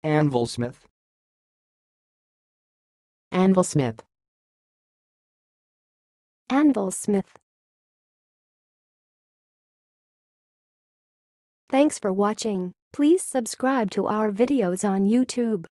Anvilsmith. Anvilsmith. Anvilsmith. Thanks for watching. Please subscribe to our videos on YouTube.